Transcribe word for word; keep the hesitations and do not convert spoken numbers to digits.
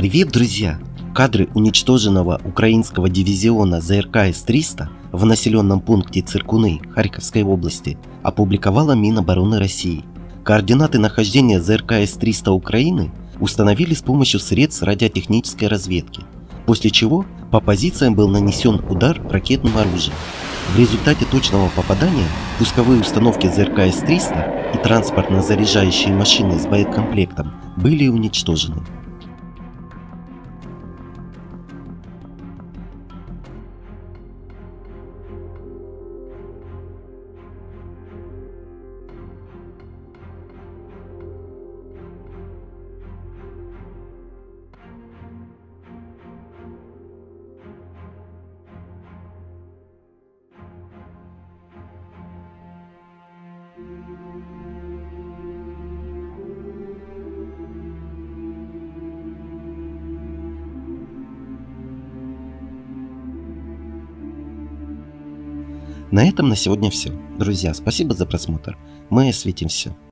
Привет, друзья! Кадры уничтоженного украинского дивизиона ЗРК С триста в населенном пункте Циркуны Харьковской области опубликовала Минобороны России. Координаты нахождения ЗРК С триста Украины установили с помощью средств радиотехнической разведки, после чего по позициям был нанесен удар ракетным оружием. В результате точного попадания пусковые установки ЗРК С триста и транспортно-заряжающие машины с боекомплектом были уничтожены. На этом на сегодня все. Друзья, спасибо за просмотр. Мы осветим все.